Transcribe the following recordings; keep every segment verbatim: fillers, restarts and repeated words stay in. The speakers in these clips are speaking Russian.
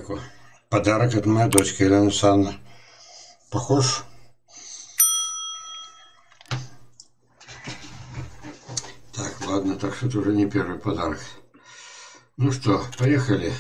человеку. Подарок от моей дочки Елены Александровны. Похож? Так, ладно, так что это уже не первый подарок. Ну что, поехали.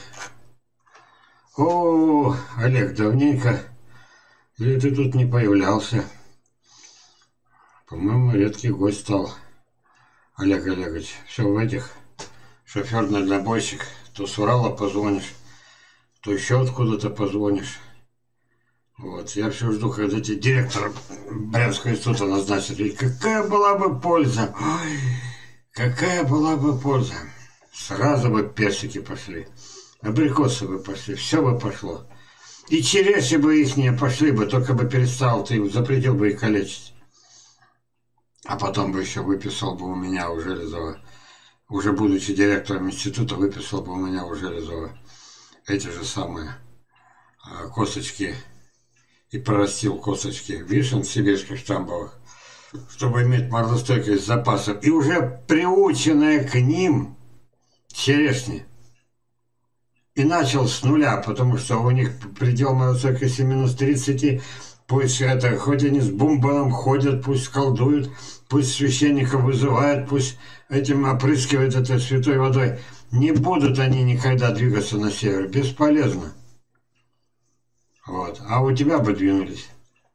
О, Олег, давненько или ты тут не появлялся? По-моему, редкий гость стал. Олег Олегович, все в этих. Шофер-дальнобойщик. То с Урала позвонишь, то еще откуда-то позвонишь. Вот, я все жду, когда тебе директор Брянского института назначат. Ведь какая была бы польза? Ой, какая была бы польза? Сразу бы персики пошли, абрикосы бы пошли, все бы пошло. И череши бы их не пошли бы, только бы перестал, ты запретил бы их калечить. А потом бы еще выписал бы у меня у Железова, уже будучи директором института, выписал бы у меня у Железова эти же самые а, косточки и прорастил косточки вишен сибирских штамбовых, чтобы иметь морозостойкость запасов. И уже приученная к ним черешни. И начал с нуля, потому что у них предел морозостойкости минус тридцать. Пусть это, хоть они с бумбаном ходят, пусть колдуют, пусть священников вызывают, пусть этим опрыскивают это святой водой. Не будут они никогда двигаться на север. Бесполезно. Вот. А у тебя бы двинулись.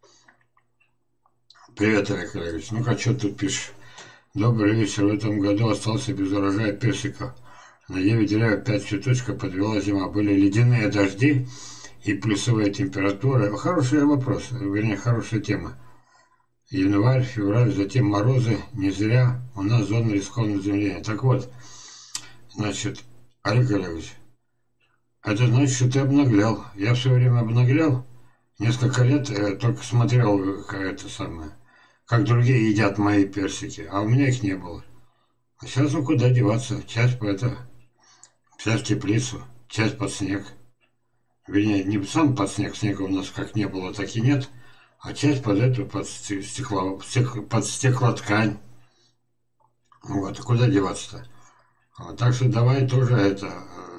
Привет, Олег Олегович. Ну-ка, что тут пишешь? Добрый вечер. В этом году остался без урожая персиков. На девять деревьев пять цветочков подвела зима. Были ледяные дожди и плюсовые температуры. Хороший вопрос, вернее, хорошая тема. Январь, февраль, затем морозы. Не зря у нас зона рискованного земления. Так вот, значит, Олег Олегович, это значит, что ты обнаглял. Я все время обнаглял. Несколько лет э, только смотрел, как это самое, как другие едят мои персики, а у меня их не было. А сейчас ну куда деваться? Часть по это, часть в теплицу, часть под снег. Вернее, не сам под снег, снега у нас как не было, так и нет, а часть под эту, под стекло, под стеклоткань. Вот, а куда деваться-то? Вот, так что давай тоже это,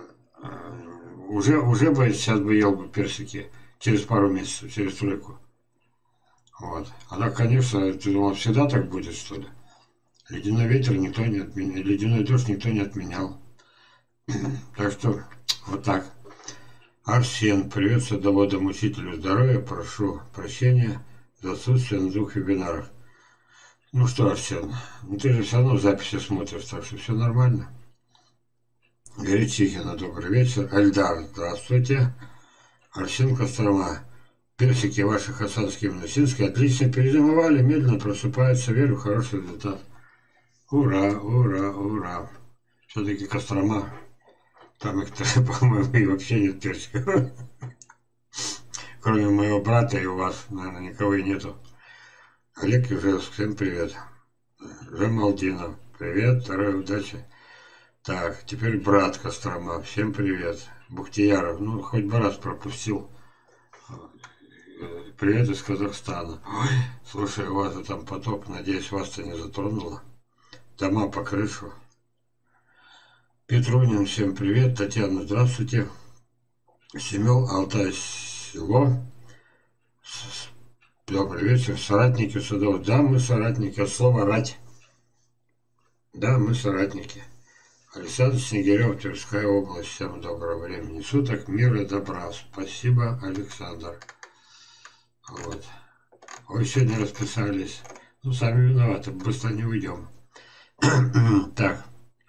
уже, уже бы сейчас бы ел бы персики через пару месяцев, через тройку. Вот. А так, конечно, ты думал, всегда так будет, что ли? Ледяной ветер никто не отменял, ледяной дождь никто не отменял. Так что, вот так. Арсен, привет садоводам, учителю здоровья, прошу прощения за отсутствие на двух вебинарах. Ну что, Арсен, ну ты же все равно записи смотришь, так что все нормально. Горечихина, добрый вечер. Эльдар, здравствуйте. Арсен, Кострома. Персики ваши хасанские и минусинские отлично перезимовали, медленно просыпаются, верю в хороший результат. Ура, ура, ура. Все-таки Кострома. Там их, по-моему, и вообще нет персиков. Кроме моего брата и у вас, наверное, никого и нету. Олег Ижевск, всем привет. Жамалдинов, привет, здоровья, удачи. Так, теперь брат Кострома, всем привет. Бухтияров, ну, хоть бы раз пропустил. Привет из Казахстана. Ой, слушай, у вас там потоп, надеюсь, вас-то не затронуло. Дома по крышу. Петрунин, всем привет. Татьяна, здравствуйте. Семен, Алтай, село. Добрый вечер. Соратники судов. Да, мы соратники. От слова рать. Да, мы соратники. Александр Снегирев, Тверская область. Всем доброго времени суток. Мира и добра. Спасибо, Александр. Вот. Ой, сегодня расписались. Ну, сами виноваты. Быстро не уйдем. Так.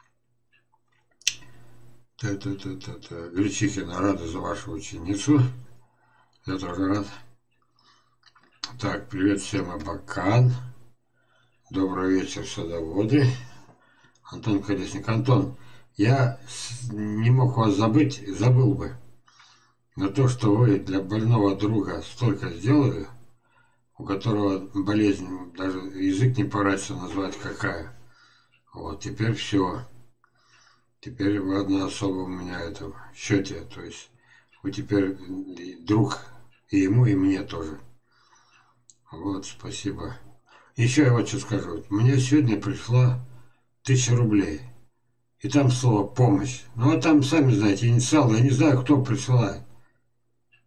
Та-та-та-та-та. Гречихина, рада за вашу ученицу. Я тоже рад. Так, привет всем, Абакан. Добрый вечер, садоводы. Антон Колесник. Антон, я не мог вас забыть, забыл бы. Но то, что вы для больного друга столько сделали, у которого болезнь, даже язык не поворачивается назвать какая. Вот, теперь все. Теперь вы одна особо у меня это в счете. То есть вы теперь друг и ему, и мне тоже. Вот, спасибо. Еще я вот что скажу. Мне сегодня пришла тысяча рублей. И там слово «помощь». Ну, а там, сами знаете, инициалы. Я не знаю, кто присылает.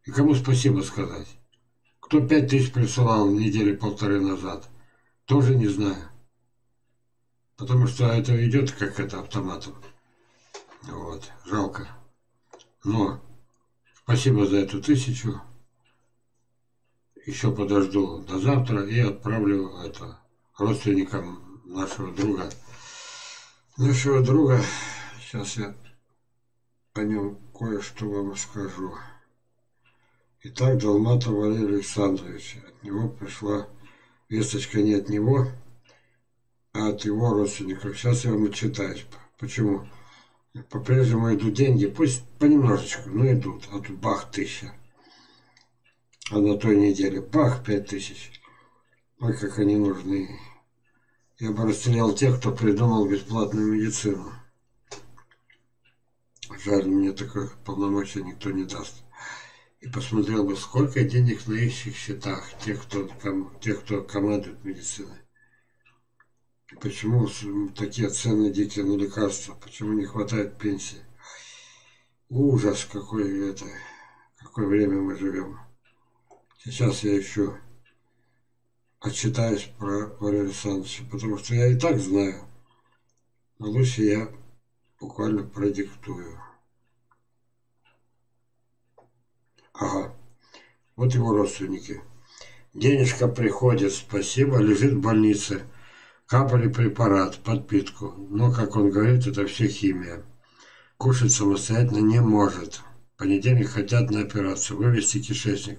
И кому спасибо сказать? Кто пять тысяч присылал недели полторы назад? Тоже не знаю. Потому что это идет как это автоматом. Вот, жалко. Но спасибо за эту тысячу. Еще подожду до завтра и отправлю это родственникам нашего друга. Нашего друга. Сейчас я о нем кое-что вам скажу. Итак, Долматов Валерий Александрович. От него пришла весточка не от него, а от его родственников. Сейчас я вам отчитаю. Почему? По-прежнему идут деньги, пусть понемножечку, но идут. А тут бах, тысяча. А на той неделе бах, пять тысяч. Ой, как они нужны. Я бы расстрелял тех, кто придумал бесплатную медицину. Жаль, мне такое полномочия никто не даст. И посмотрел бы, сколько денег на их счетах, тех, кто, тех, кто командует медициной. И почему такие цены дикие на лекарства, почему не хватает пенсии. Ужас, какое это, какое время мы живем. Сейчас я еще отчитаюсь про Валерия Александровича, потому что я и так знаю. Но лучше я буквально продиктую. Ага, вот его родственники. Денежка приходит, спасибо, лежит в больнице. Капали препарат, подпитку. Но, как он говорит, это все химия. Кушать самостоятельно не может. В понедельник хотят на операцию. Вывести кишечник.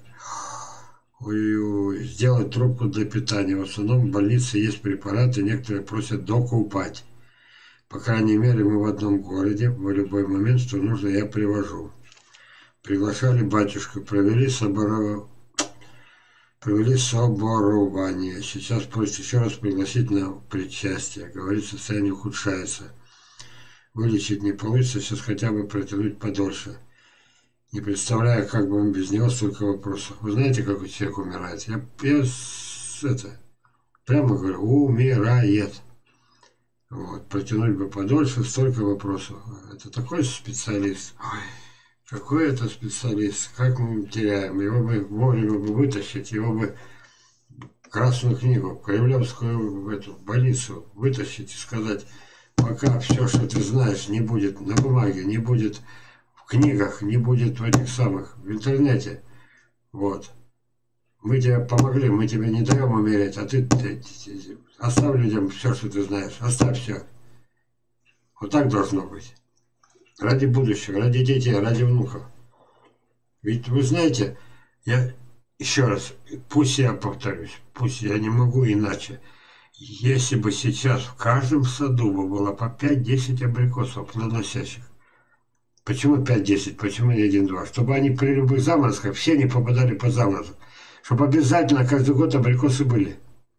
Ой-ой, сделать трубку для питания. В основном в больнице есть препараты, некоторые просят докупать. По крайней мере, мы в одном городе, в любой момент, что нужно, я привожу. Приглашали батюшку, провели соборование. Провели соборование. Сейчас просят еще раз пригласить на причастие. Говорит, состояние ухудшается. Вылечить не получится, сейчас хотя бы протянуть подольше. Не представляю, как бы он без него, столько вопросов. Вы знаете, как человек умирает? Я, я это, прямо говорю, умирает. Вот, протянуть бы подольше, столько вопросов. Это такой специалист. Ой, какой это специалист. Как мы теряем. Его бы вовремя бы вытащить, его бы Красную книгу, Кремлевскую в эту больницу вытащить и сказать, пока все, что ты знаешь, не будет на бумаге, не будет в книгах, не будет в этих самых, в интернете. Вот. Мы тебе помогли, мы тебе не даем умереть, а ты, ты, ты оставь людям все, что ты знаешь. Оставь все. Вот так должно быть. Ради будущего, ради детей, ради внуков. Ведь вы знаете, я еще раз, пусть я повторюсь, пусть я не могу иначе. Если бы сейчас в каждом саду было по пять-десять абрикосов плодоносящих. Почему пять-десять? Почему не один-два? Чтобы они при любых заморозках все не попадали под заморозок. Чтобы обязательно каждый год абрикосы были.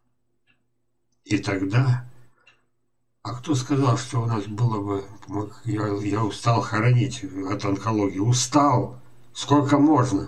И тогда... А кто сказал, что у нас было бы... Я, я устал хоронить от онкологии. Устал. Сколько можно?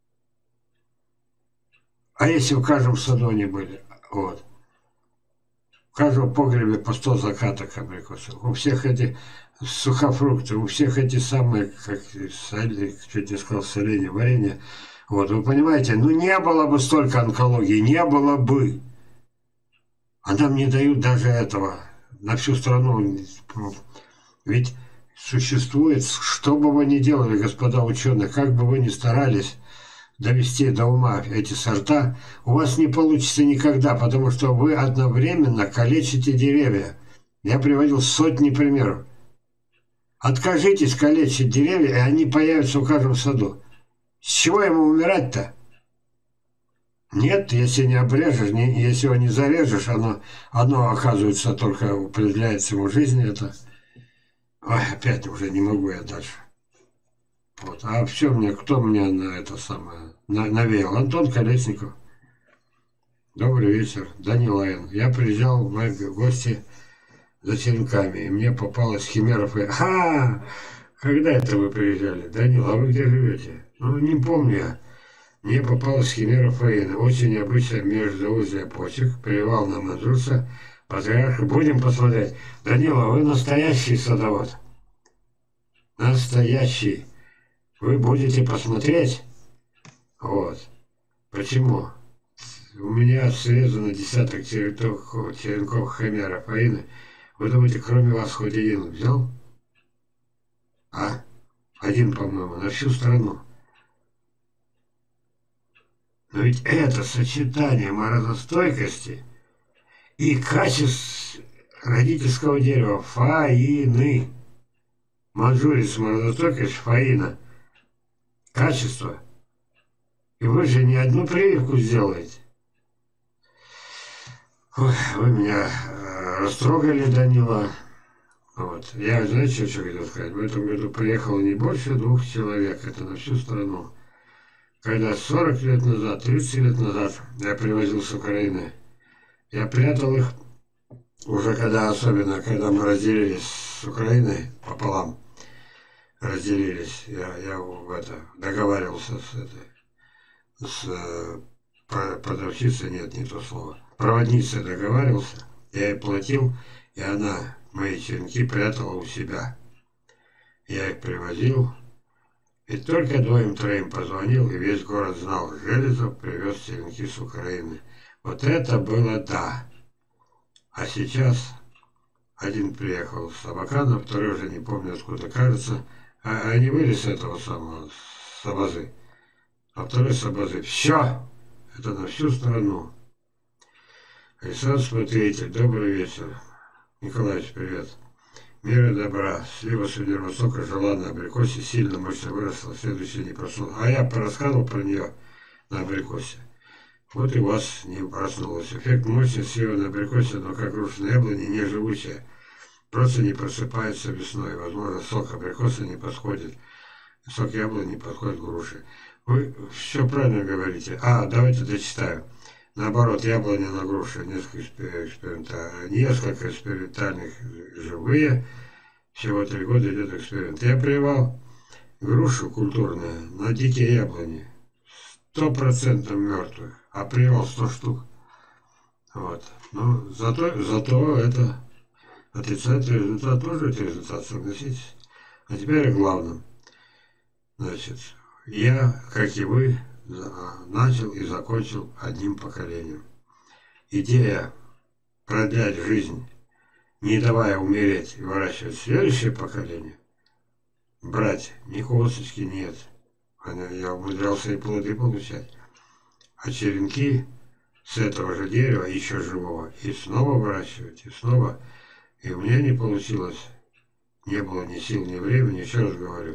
А если в каждом саду они были? Вот. В каждом погребе по сто закаток абрикосов. У всех эти сухофрукты, у всех эти самые, как соли, чуть не сказал, соленья, варенье. Вот, вы понимаете, ну не было бы столько онкологии, не было бы. А нам не дают даже этого. На всю страну. Ведь существует, что бы вы ни делали, господа ученые, как бы вы ни старались довести до ума эти сорта, у вас не получится никогда, потому что вы одновременно калечите деревья. Я приводил сотни примеров. Откажитесь калечить деревья, и они появятся в каждом саду. С чего ему умирать-то? Нет, если не обрежешь, не, если его не зарежешь, оно, оно, оказывается, только определяется ему жизнь. Это... Ой, опять уже не могу я дальше. Вот. А все мне, кто мне на это самое на, навеял? Антон Колесников. Добрый вечер, Данилайн. Я приезжал в гости за черенками, и мне попалась химеров и... А, когда это вы приезжали? Данила, а вы где живете? Ну, не помню я. Мне попалась химера Фаина. Очень необычная междоузия почек. Привал на Мандруса. Патриарха. Будем посмотреть. Данила, вы настоящий садовод. Настоящий. Вы будете посмотреть? Вот. Почему? У меня срезано десяток черенков, черенков хомяра фаины. Вы думаете, кроме вас хоть один взял? А? Один, по-моему, на всю страну. Но ведь это сочетание морозостойкости и качеств родительского дерева фаины. Манжурис морозостойкость фаина. Качество. И вы же не одну прививку сделаете. Ой, вы меня э, растрогали, Данила. Вот. Я, знаете, что хотел сказать? В этом году приехало не больше двух человек. Это на всю страну. Когда сорок лет назад, тридцать лет назад я привозил с Украины, я прятал их, уже когда, особенно, когда мы разделились с Украиной пополам, разделились, я, я в это, договаривался с этой, с э, продавщицей, нет, не то слово, проводницей договаривался, я ей платил, и она мои черенки прятала у себя. Я их привозил, и только двоим-троим позвонил, и весь город знал, Железов привез черенки с Украины. Вот это было да. А сейчас один приехал с Абакана, второй уже не помню откуда, кажется, а они были с этого самого, с Абазы. А второй с Абазы. Все! Это на всю страну. Александр Смотритель, добрый вечер. Николаевич, привет. Мира добра. Слива Северо-Востока жила на абрикосе, сильно мощно выросла, следующий не проснулся. А я порассказывал про нее на абрикосе. Вот и у вас не проснулось. Эффект мощный слива на абрикосе, но как груша на яблоне, не живучая. Просто не просыпается весной. Возможно, сок абрикоса не подходит. Сок яблони не подходит к груше. Вы все правильно говорите. А, давайте дочитаю. Наоборот, яблоня на груше, несколько экспериментальных, несколько экспериментальных живые, всего три года идет эксперимент. Я привал грушу культурную на дикие яблони, сто процентов мертвых, а привал сто штук. Вот. Ну, зато, зато это отрицательный результат, тоже это результат, согласитесь. А теперь о главном. Значит, я, как и вы, начал и закончил одним поколением. Идея продлять жизнь, не давая умереть и выращивать следующее поколение, брать ни косточки нет. Я умудрялся и плоды получать. А черенки с этого же дерева, еще живого, и снова выращивать, и снова. И у меня не получилось. Не было ни сил, ни времени, еще раз говорю.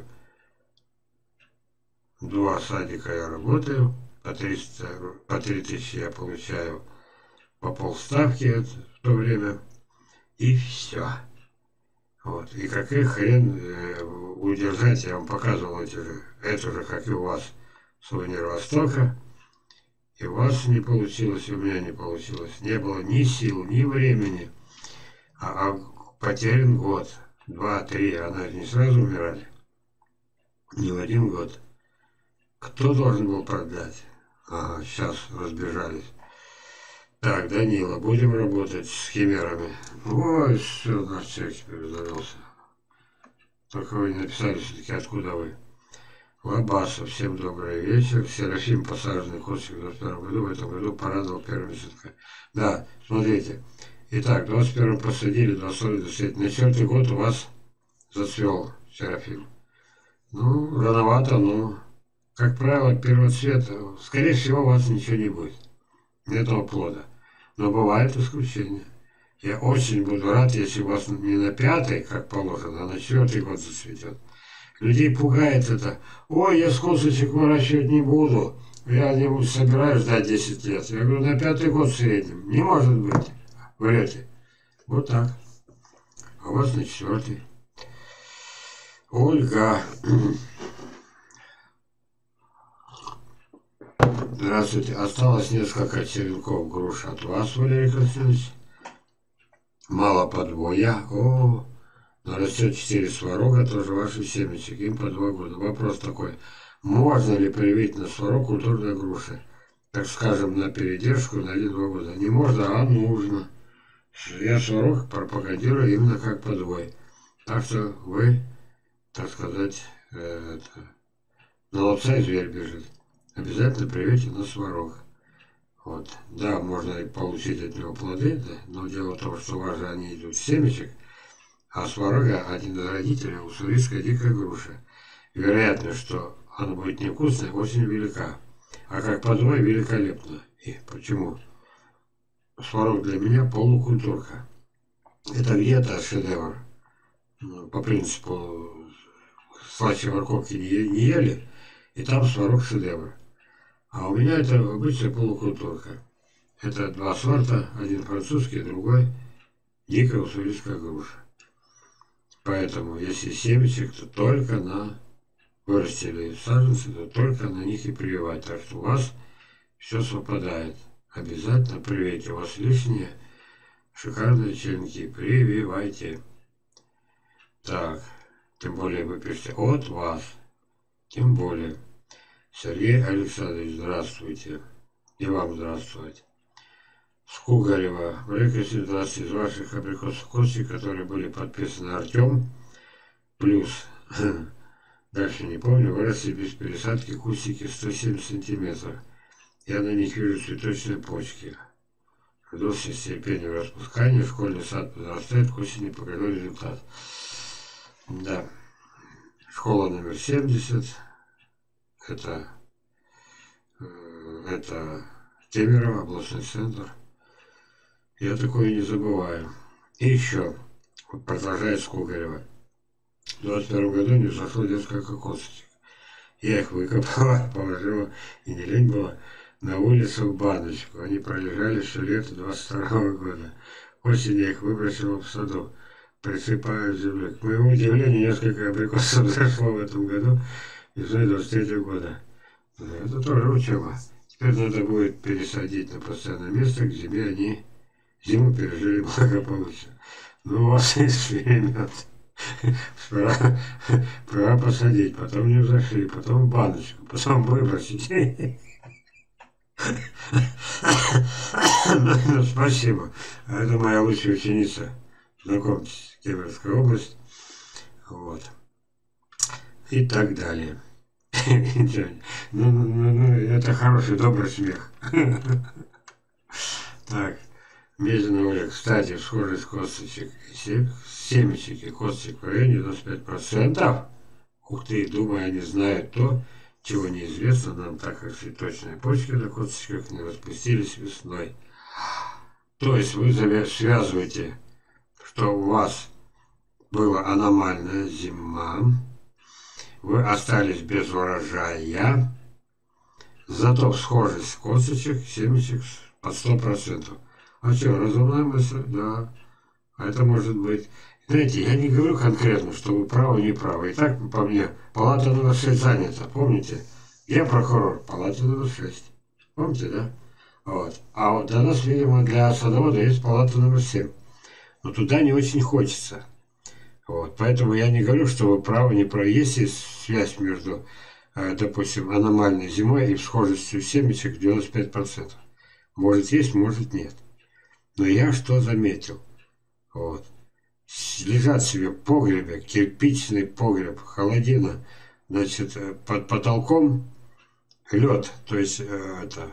Два садика я работаю, по триста, по три тысячи я получаю по полставки в то время, и все. Вот. И какой хрен э, удержать, я вам показывал эти же, это же, как и у вас, сувенир Востока, и у вас не получилось, и у меня не получилось. Не было ни сил, ни времени, а, а потерян год, два-три, она не сразу умирали, не в один год. Кто должен был продать? Ага, сейчас разбежались. Так, Данила, будем работать с химерами. Ой, все, наш человек теперь завелся. Только вы не написали все-таки, откуда вы. Лобасов, всем добрый вечер. Серафим, посаженный костик в двадцать первом году, в этом году порадовал первыми цветками. Да, смотрите. Итак, в двадцать первом посадили, в двадцать втором, двадцать третьем. На четвертый год у вас зацвел Серафим. Ну, рановато, но... Как правило, первоцвет, скорее всего, у вас ничего не будет, этого плода. Но бывают исключения. Я очень буду рад, если у вас не на пятый, как положено, а на четвертый год зацветет. Людей пугает это. Ой, я с косточек выращивать не буду. Я не собираюсь ждать десять лет. Я говорю, на пятый год в среднем. Не может быть. Врете. Вот так. А у вас на четвертый. Ольга. Здравствуйте. Осталось несколько черенков груш от вас, Валерий Константинович. Мало подвоя. О, нарастет четыре сварога, тоже ваши семечек. Им по два года. Вопрос такой. Можно ли привить на сварог культурной груши? Так скажем, на передержку на один-два года. Не можно, а нужно. Я сварог пропагандирую именно как подвой. Так что вы, так сказать, э, это, на ловца и зверь бежит. обязательно привейте на сварог. Вот. Да, можно и получить от него плоды, да, но дело в том, что у вас же они идут с семечек, а сварога один из родителей уссурийская дикая груша. Вероятность, что она будет невкусная, очень велика. А как подвой великолепно. И почему? Сварог для меня полукультурка. Это где-то шедевр. Ну, по принципу слаще морковки не, не ели, и там сварог шедевр. А у меня это обычная полукультурка. Это два сорта, один французский, другой дикая уссурийская груша. Поэтому, если семечек, то только на вырастили саженцы, то только на них и прививать. Так что у вас все совпадает. Обязательно привейте. У вас лишние шикарные черенки. Прививайте. Так, тем более вы пишете от вас. Тем более. Сергей Александрович, здравствуйте. И вам здравствуйте. Скугарева. Прекрасный здравствуйте. Из ваших абрикосов костей, которые были подписаны Артем. Плюс. Дальше не помню. Выросли без пересадки кустики сто семь сантиметров. Я на них вижу цветочные почки. Жду с терпением распускания. Школьный сад подрастает. К осени покажу результат. Да. Школа номер семьдесят. Это, это Кемерово, областной центр. Я такое не забываю. И еще, продолжает Скугарева. В двадцать первом году не взошло несколько кокосочек. Я их выкопала, положила, и не лень было, на улицу в баночку. Они пролежали все лето двадцать второго года. Осенью я их выбросила в саду, присыпаю землей. К моему удивлению, несколько абрикосов зашло в этом году, весной двадцать третьего года. Это тоже учеба. Теперь надо будет пересадить на постоянное место, к зиме они зиму пережили благополучно. Ну, у вас есть время. Пора, пора посадить, потом не взошли, потом в баночку, потом выбросить. Ну, спасибо. Это моя лучшая ученица. Знакомьтесь, Кемеровская область. Вот. И так далее. Ну, ну, ну, это хороший, добрый смех. Так. Медленно Оля, кстати, схожесть косточек, семечек и косточек в районе девяносто пять процентов. Ух ты, думаю, они знают то, чего неизвестно нам, так как цветочные почки на косточках не распустились весной. То есть вы связываете, что у вас была аномальная зима, вы остались без урожая, зато схожесть косточек, семечек под сто процентов. А что, разумная мысль? Да. А это может быть. Знаете, я не говорю конкретно, что вы правы, не правы. И так, по мне, палата номер шесть занята, помните? Я прокурор, палата номер шесть. Помните, да? Вот. А вот до нас, видимо, для садовода есть палата номер семь. Но туда не очень хочется. Вот. Поэтому я не говорю, что вы правы, не правы. Есть связь между, допустим, аномальной зимой и схожестью семечек девяносто пять процентов. Может есть, может нет. Но я что заметил? Вот. Лежат себе в погребе, кирпичный погреб, холодина, значит, под потолком лед, то есть э, это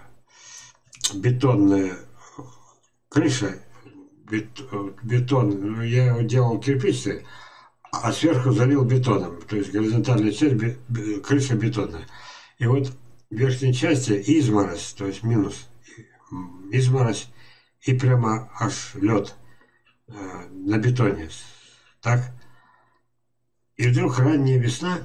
бетонная крыша, бет, бетон, ну, я его делал кирпичный, а сверху залил бетоном, то есть горизонтальная часть, бе, бе, крыша бетонная. И вот в верхней части изморозь, то есть минус, изморозь, и прямо аж лед э, на бетоне. Так. И вдруг ранняя весна,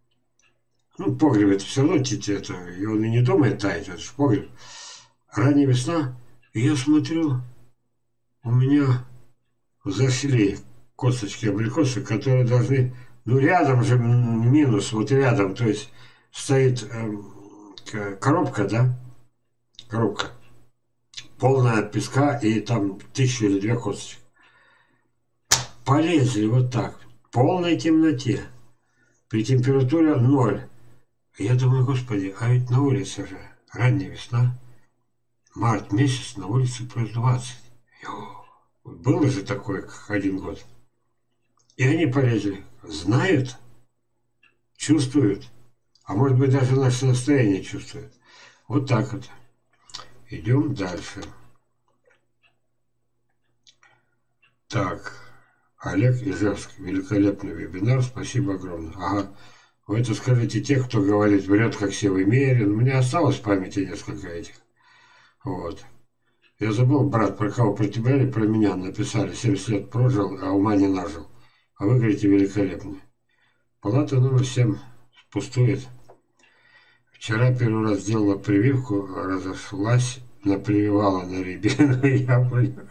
ну, погреб это все равно, это, и он и не думает таять, это же погреб. Ранняя весна, и я смотрю, у меня зашли косточки абрикосы, которые должны, ну, рядом же минус, вот рядом, то есть стоит э, коробка, да, коробка. Полная песка и там тысячу или две косточек. Полезли вот так, в полной темноте, при температуре ноль. Я думаю, господи, а ведь на улице же ранняя весна, март месяц, на улице плюс двадцать. Йо, было же такое, как один год. И они полезли, знают, чувствуют, а может быть даже наше настроение чувствуют. Вот так вот. Идем дальше. Так, Олег Ижевск. Великолепный вебинар. Спасибо огромное. Ага. Вы это скажите тех, кто говорит, врет, как севый мерин. У меня осталось в памяти несколько этих. Вот. Я забыл, брат, про кого, про тебя или про меня написали. семьдесят лет прожил, а ума не нажил. А вы говорите, великолепный. Палата номер семь пустует. Вчера первый раз сделала прививку, разошлась, напрививала на рябину и яблоню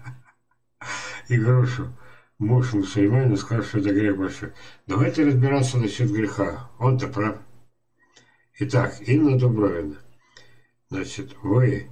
и грушу. Муж мусульманин сказал, что это грех большой. Давайте разбираться насчет греха. Он-то прав. Итак, Инна Дубровина. Значит, вы...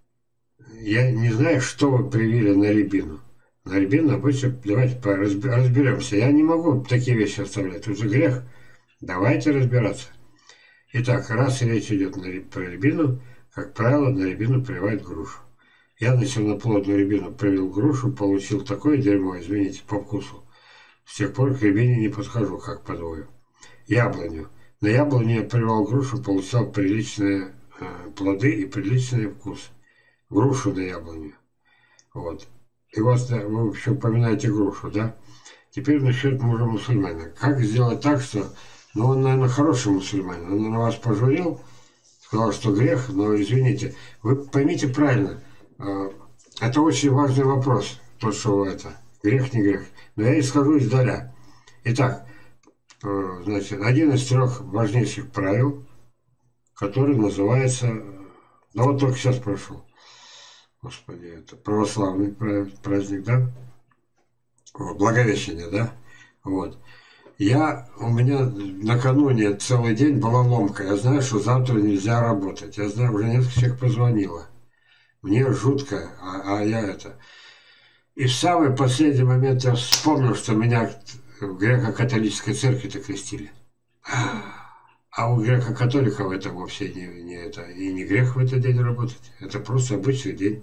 Я не знаю, что вы привили на рябину. На рябину обычно... Давайте разберемся. Я не могу такие вещи оставлять. Это же грех. Давайте разбираться. Итак, раз речь идет на, про рябину, как правило, на рябину прививают грушу. Я на черноплодную рябину привил грушу, получил такое дерьмо, извините, по вкусу. С тех пор к рябине не подхожу, как подвою. Яблоню. На яблоню я прививал грушу, получал приличные э, плоды и приличный вкус. Грушу на яблоню. Вот. И вот вы еще упоминаете грушу, да? Теперь насчет мужа мусульманина. Как сделать так, что... Ну, он, наверное, хороший мусульманин. Он на вас пожурил, сказал, что грех, но, извините, вы поймите правильно, это очень важный вопрос, то, что это, грех, не грех. Но я и скажу издаля. Итак, значит, один из трех важнейших правил, который называется, да вот только сейчас прошел, господи, это православный праздник, да? Вот, Благовещение, да? Вот. Я, у меня накануне целый день была ломка. Я знаю, что завтра нельзя работать. Я знаю, уже несколько человек позвонило. Мне жутко, а, а я это... И в самый последний момент я вспомнил, что меня в греко-католической церкви-то крестили. А у греко-католиков это вовсе не, не это. И не грех в этот день работать. Это просто обычный день.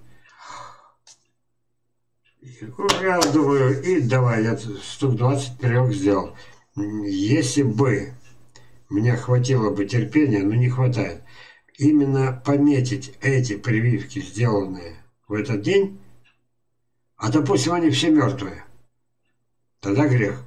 Я думаю, и давай, я штук двадцать прививок сделал. Если бы мне хватило бы терпения, но не хватает, именно пометить эти прививки, сделанные в этот день, а допустим, они все мертвые, тогда грех.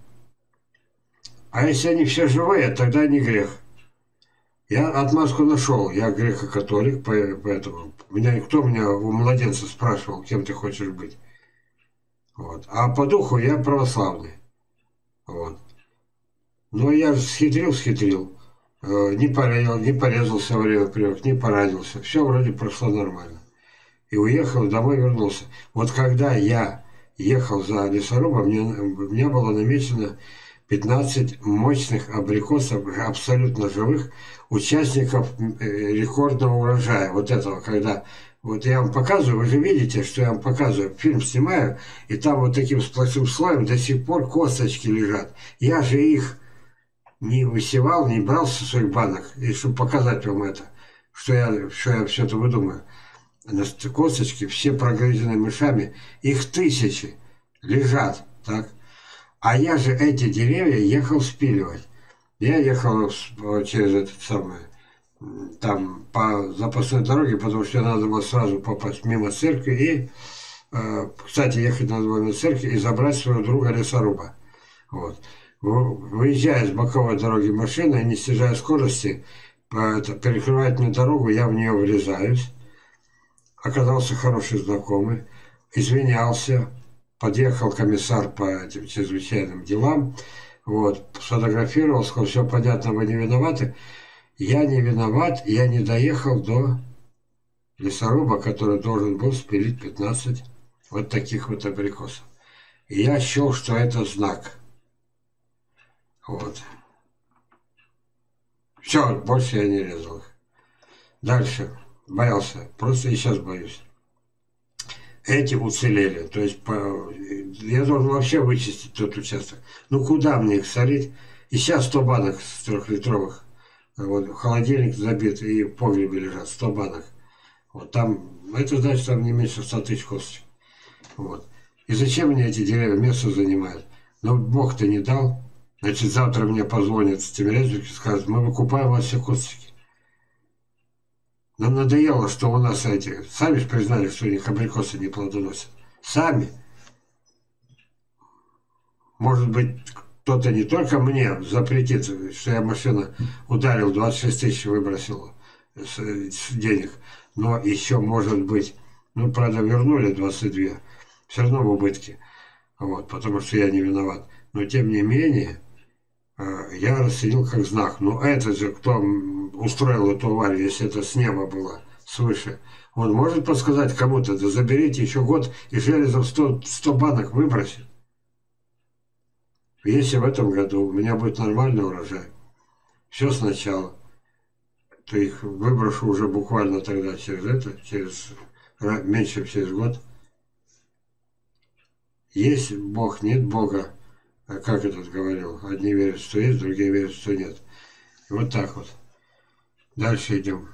А если они все живые, тогда не грех. Я отмазку нашел, я греко-католик, поэтому меня, кто меня у младенца спрашивал, кем ты хочешь быть. Вот. А по духу я православный. Вот. Но я схитрил, схитрил. Не порезал, не порезался во время прививок, не поранился. Все вроде прошло нормально. И уехал, домой вернулся. Вот когда я ехал за лесорубом, мне, у меня было намечено пятнадцать мощных абрикосов, абсолютно живых, участников рекордного урожая. Вот этого, когда... Вот я вам показываю, вы же видите, что я вам показываю. Фильм снимаю, и там вот таким сплошным слоем до сих пор косточки лежат. Я же их не высевал, не брал со своих банок, и чтобы показать вам это, что я, что я все это выдумаю. Косточки все прогрызены мышами, их тысячи лежат, так? А я же эти деревья ехал спиливать. Я ехал через этот самый, там, по запасной дороге, потому что надо было сразу попасть мимо церкви и, э, кстати, ехать надо было мимо церкви и забрать своего друга лесоруба. Вот. Выезжая с боковой дороги машина и не снижая скорости, это, перекрывает мне дорогу, я в нее врезаюсь. Оказался хороший знакомый, извинялся, подъехал комиссар по этим чрезвычайным делам, вот, сфотографировал, сказал, все понятно, вы не виноваты. Я не виноват, я не доехал до лесоруба, который должен был спилить пятнадцать вот таких вот абрикосов. И я счел, что это знак. Вот. Все, больше я не резал их. Дальше. Боялся. Просто и сейчас боюсь. Эти уцелели. То есть по... я должен вообще вычистить тот участок. Ну куда мне их солить? И сейчас сто банок с трехлитровых. Вот, холодильник забит и в погребе лежат сто банок. Вот там, это значит, там не меньше ста тысяч косточек. Вот. И зачем мне эти деревья место занимают? Но Бог-то не дал. Значит, завтра мне позвонят с Тимирязевки и скажут, мы выкупаем у вас все косточки. Нам надоело, что у нас эти... Сами же признали, что у них абрикосы не плодоносят. Сами. Может быть, кто-то не только мне запретит, что я машину ударил, двадцать шесть тысяч выбросил с, с денег. Но еще, может быть, ну, правда, вернули двадцать два. Все равно в убытке. Вот, потому что я не виноват. Но, тем не менее, я расценил как знак. Но этот же, кто устроил эту аварию, если это с неба было, свыше, он может подсказать кому-то, да заберите еще год и железом сто, сто банок выбросит. Если в этом году у меня будет нормальный урожай, все сначала, то их выброшу уже буквально тогда через это, через меньше, чем через год. Есть Бог, нет Бога. А как этот говорил? Одни верят, что есть, другие верят, что нет. И вот так вот. Дальше идем.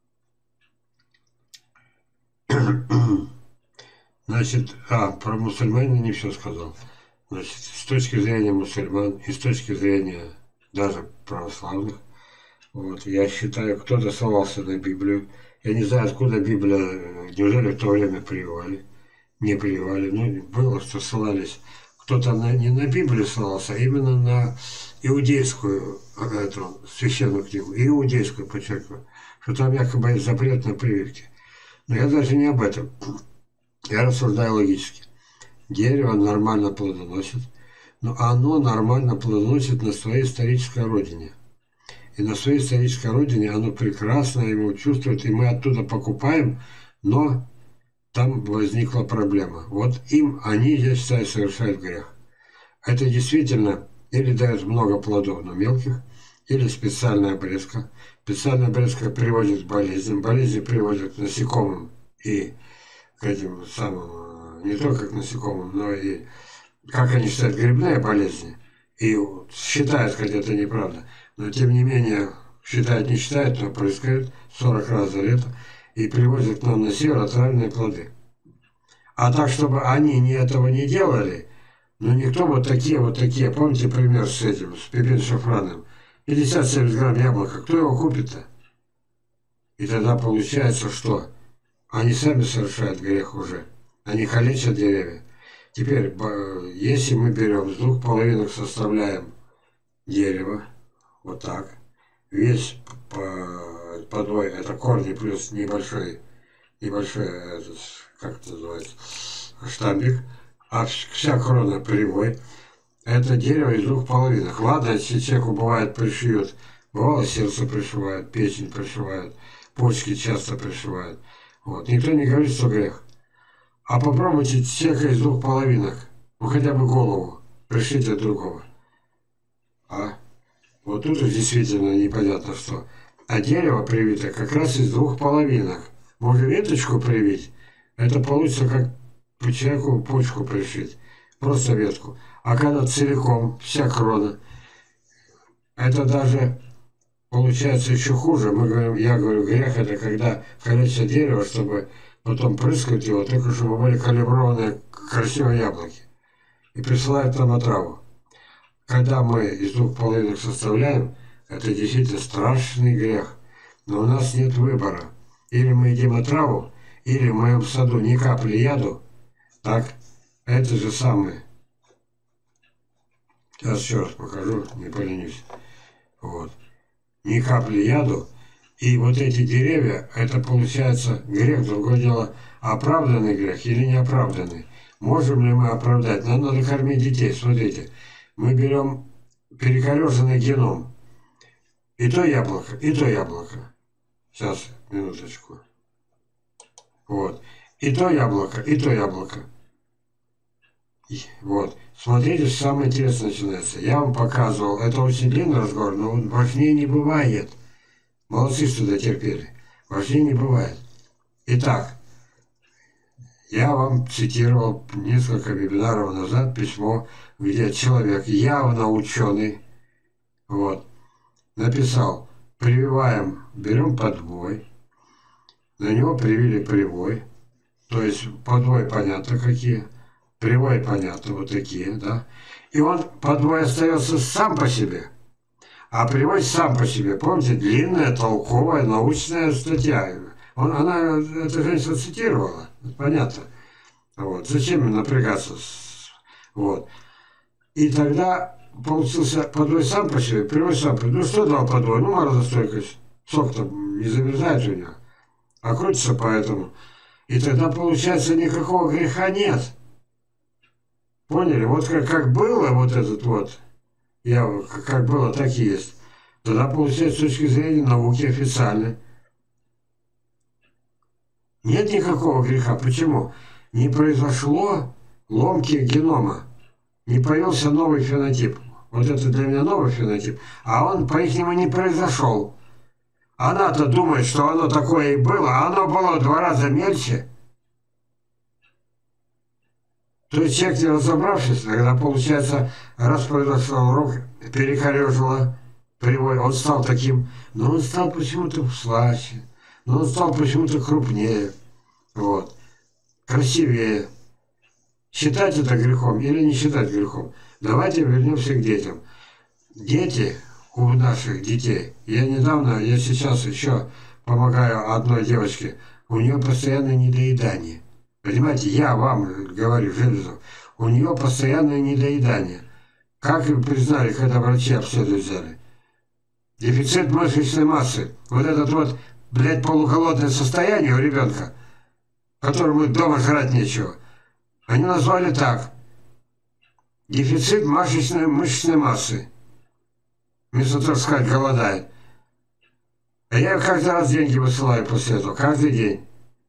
Значит, а, про мусульман не все сказал. Значит, с точки зрения мусульман и с точки зрения даже православных, вот, я считаю, кто-то ссылался на Библию. Я не знаю, откуда Библия, неужели в то время прививали? Не прививали. Ну, было, что ссылались. Кто-то на, не на Библию ссылался, а именно на иудейскую эту, священную книгу. Иудейскую, подчеркиваю. Что там якобы есть запрет на прививки. Но я даже не об этом. Я рассуждаю логически. Дерево нормально плодоносит, но оно нормально плодоносит на своей исторической родине. И на своей исторической родине оно прекрасно его чувствует, и мы оттуда покупаем, но там возникла проблема. Вот им, они, я считаю, совершают грех. Это действительно или дает много плодов, но мелких, или специальная обрезка. Специальная обрезка приводит к болезням, болезни приводят к насекомым и к этим самым, не только к насекомым, но и, как они считают, грибные болезни. И считают, хотя это неправда, но тем не менее, считают, не считают, но происходит сорок раз за лето, и привозят к нам на север отравленные плоды. А так, чтобы они не этого не делали, ну никто вот такие, вот такие, помните пример с этим, с пепин шафраном, пятьдесят-семьдесят грамм яблока, кто его купит-то? И тогда получается, что они сами совершают грех уже, они калечат деревья. Теперь, если мы берем с двух половинок, составляем дерево, вот так, весь подвой, это корни плюс небольшой, небольшой, этот, как это называется, штамбик, а вся крона привой. Это дерево из двух половинок. Ладно, если человеку бывает пришьют, бывало сердце пришивают, печень пришивают, почки часто пришивают. Вот. Никто не говорит, что грех. А попробуйте человека из двух половинок, ну хотя бы голову, пришить от другого. А? Вот тут действительно непонятно что. А дерево привито как раз из двух половинок. Можно веточку привить, это получится как по человеку почку пришить. Просто ветку. А когда целиком, вся крона, это даже получается еще хуже. Мы говорим, я говорю, грех это когда калечат дерево, чтобы потом прыскать его, только чтобы были калиброванные красивые яблоки. И присылают там отраву. Когда мы из двух половинок составляем, это действительно страшный грех. Но у нас нет выбора. Или мы едим отраву, или в моем саду ни капли яду. Так, это же самое. Сейчас еще раз покажу, не поленюсь. Вот. Ни капли яду. И вот эти деревья, это получается грех, другое дело, оправданный грех или неоправданный. Можем ли мы оправдать? Нам надо кормить детей. Смотрите, мы берем перекореженный геном. И то яблоко, и то яблоко. Сейчас, минуточку. Вот. И то яблоко, и то яблоко. И, вот. Смотрите, что самое интересное начинается. Я вам показывал, это очень длинный разговор, но важнее не бывает. Молодцы, что дотерпели. Важнее не бывает. Итак, я вам цитировал несколько вебинаров назад письмо, где человек, явно ученый, вот, написал, прививаем, берем подвой, на него привили привой, то есть подвой понятно какие, привой понятно вот такие, да, и он подвой остается сам по себе. А привой сам по себе, помните, длинная, толковая, научная статья. Он, она, эта женщина цитировала, понятно. Вот. Зачем им напрягаться? Вот. И тогда получился подвой сам по себе, привой сам по себе. Ну что дал подвой? Ну, морозостойкость. Сок там не замерзает у него, а крутится поэтому. И тогда, получается, никакого греха нет. Поняли? Вот как, как было вот этот вот, я, как было, так и есть. Тогда, получается, с точки зрения науки официальной, нет никакого греха. Почему? Не произошло ломки генома. Не появился новый фенотип. Вот это для меня новый фенотип. А он по-ихнему не произошел. Она-то думает, что оно такое и было, а оно было в два раза мельче. То есть человек, не разобравшись, тогда, получается, раз произошел урок, перекорежило, привой, он стал таким, но он стал почему-то слаще, но он стал почему-то крупнее, вот, красивее. Считать это грехом или не считать грехом? Давайте вернемся к детям. Дети у наших детей, я недавно, я сейчас еще помогаю одной девочке, у нее постоянное недоедание. Понимаете, я вам говорю, Железов, у нее постоянное недоедание. Как вы признали, когда врачи обследовали взяли? Дефицит мышечной массы. Вот этот вот, блядь, полуголодное состояние у ребенка, которому дома жрать нечего, они назвали так. Дефицит мышечной, мышечной массы. Вместо того, сказать, голодает. А я каждый раз деньги высылаю после этого, каждый день.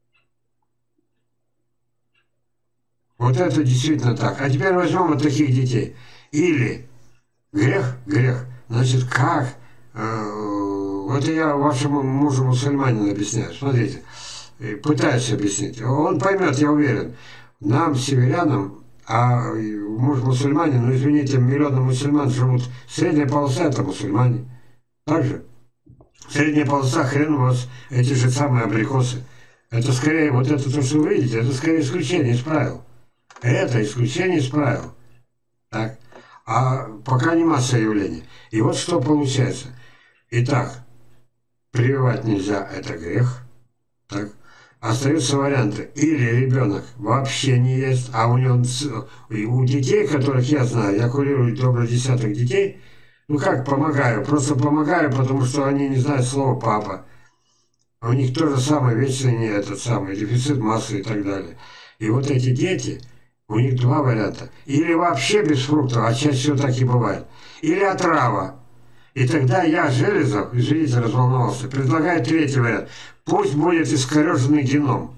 Вот это действительно так. А теперь возьмем вот таких детей. Или грех, грех. Значит, как? Э, вот я вашему мужу мусульманину объясняю. Смотрите, пытаюсь объяснить. Он поймет, я уверен. Нам, северянам, а муж мусульманин, ну извините, миллионы мусульман живут. Средняя полоса — это мусульмане. Так же? Средняя полоса, хрен у вас эти же самые абрикосы. Это скорее, вот это то, что вы видите, это скорее исключение из правил. Это исключение из правил. Так. А пока не масса явлений. И вот что получается. Итак, прививать нельзя, это грех. Так. Остаются варианты. Или ребенок вообще не ест, а у него, у детей, которых я знаю, я курирую добрый десяток детей, ну как помогаю? Просто помогаю, потому что они не знают слова «папа». У них то же самое, вечно не этот самый, дефицит массы и так далее. И вот эти дети... У них два варианта. Или вообще без фруктов, а чаще всего так и бывает. Или отрава. И тогда я, Железов, извините, разволновался, предлагаю третий вариант. Пусть будет искореженный геном.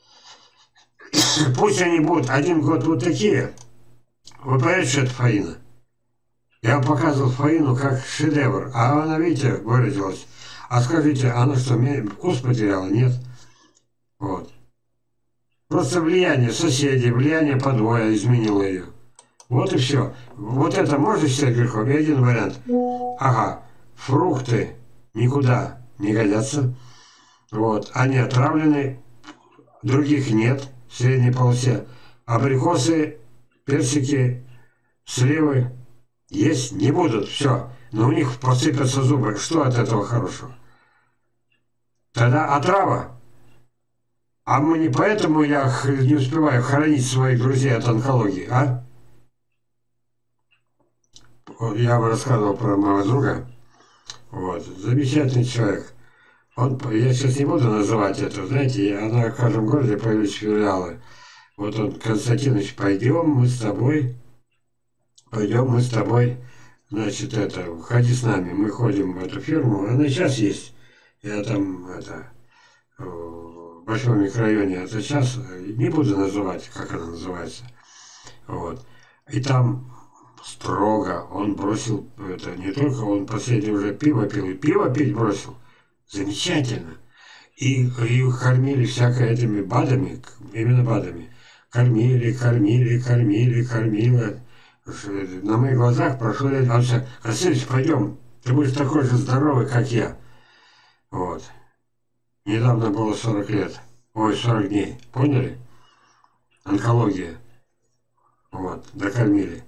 Пусть они будут один год вот такие. Вы понимаете, что это Фаина? Я вам показывал Фаину как шедевр. А она, видите, выразилась. А скажите, она что, вкус потеряла? Нет. Вот. Просто влияние соседей, влияние подвоя изменило ее. Вот и все. Вот это можно считать грехом? И один вариант. Ага, фрукты никуда не годятся. Вот, они отравлены, других нет в средней полосе. Абрикосы, персики, сливы есть не будут, все. Но у них посыпятся зубы. Что от этого хорошего? Тогда отрава. А мы не поэтому я не успеваю хоронить своих друзей от онкологии, а? Я бы рассказывал про моего друга. Вот. Замечательный человек. Он, я сейчас не буду называть это, знаете, она в каждом городе появились филиалы. Вот он, Константинович, пойдем мы с тобой, пойдем мы с тобой, значит, это, ходи с нами. Мы ходим в эту фирму, она сейчас есть. Я там, это... в большом микрорайоне, это сейчас не буду называть, как она называется. Вот. И там строго он бросил, это не только он последний уже пиво пил, и пиво пить бросил. Замечательно. И, и кормили всякое этими БАДами, именно БАДами. Кормили, кормили, кормили, кормили. На моих глазах прошло лет. Он все, Васильевич, пойдем, ты будешь такой же здоровый, как я. Вот. Недавно было сорок лет. Ой, сорок дней. Поняли? Онкология. Вот, докормили.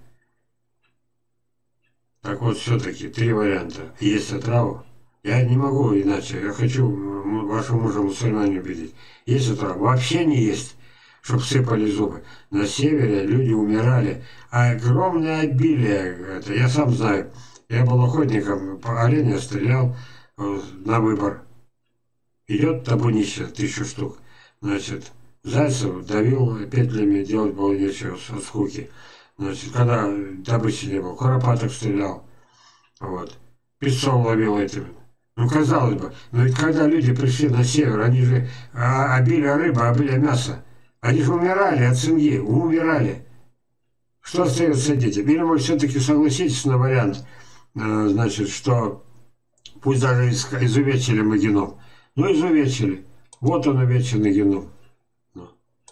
Так вот, все-таки три варианта. Есть отраву. Я не могу иначе. Я хочу вашего мужа мусульмане убедить. Есть это? Вообще не есть, чтобы сыпали зубы. На севере люди умирали. А огромное обилие, это я сам знаю. Я был охотником, по оленя стрелял на выбор. Идет табунище, тысячу штук. Значит, зайцев давил петлями, делать было нечего от скуки. Значит, когда добычи не было, куропаток стрелял. Вот. Песцов ловил этим. Ну, казалось бы, но ведь когда люди пришли на север, они же а, обилие рыбы, обилие мяса. Они же умирали от цинги, умирали. Что остается детям? Или вы все-таки согласитесь на вариант, э, значит, что пусть даже из, изувечили мы геном. Ну, изувечили. Вот он, увеченный геном. Ну.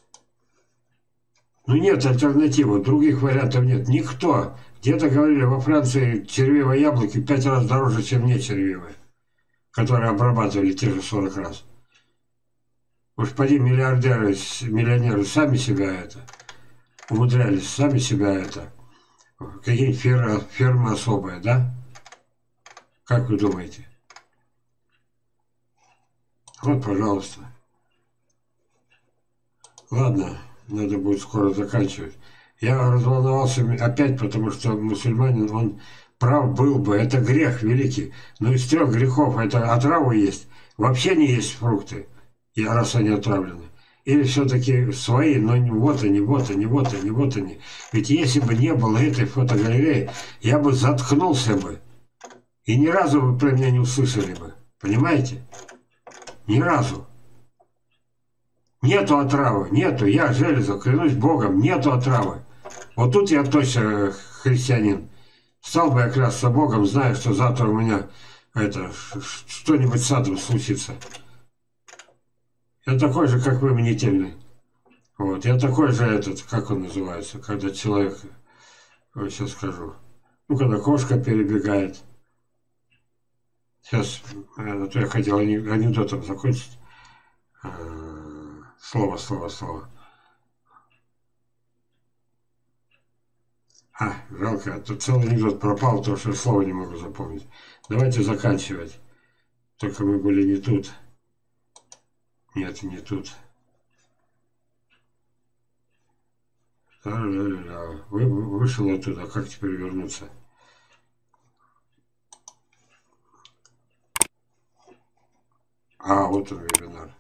ну, нет альтернативы, других вариантов нет. Никто. Где-то говорили, во Франции червивые яблоки в пять раз дороже, чем не червивые, которые обрабатывали те же сорок раз. Уж поди миллиардеры, миллионеры сами себя это, умудрялись сами себя это, какие-нибудь фермы, фермы особые, да? Как вы думаете? Вот, пожалуйста. Ладно, надо будет скоро заканчивать. Я разволновался опять, потому что мусульманин, он прав был бы, это грех великий. Но из трех грехов это отраву есть, вообще не есть фрукты, и раз они отравлены. Или все-таки свои, но вот они, вот они, вот они, вот они. Ведь если бы не было этой фотогалереи, я бы заткнулся бы. И ни разу вы про меня не услышали бы. Понимаете? Ни разу. Нету отравы, нету. Я железо, клянусь Богом, нету отравы. Вот тут я точно христианин. Стал бы я клясться Богом, зная, что завтра у меня это что-нибудь с адом случится. Я такой же, как вы, мнительный. Вот. Я такой же этот, как он называется, когда человек, я сейчас скажу, ну, когда кошка перебегает. Сейчас, а то я хотел анекдотом закончить. Слово, слово, слово. А, жалко, а то целый анекдот пропал, потому что слова не могу запомнить. Давайте заканчивать. Только мы были не тут. Нет, не тут. Вы, вышел оттуда, как теперь вернуться? А, вот он, вебинар.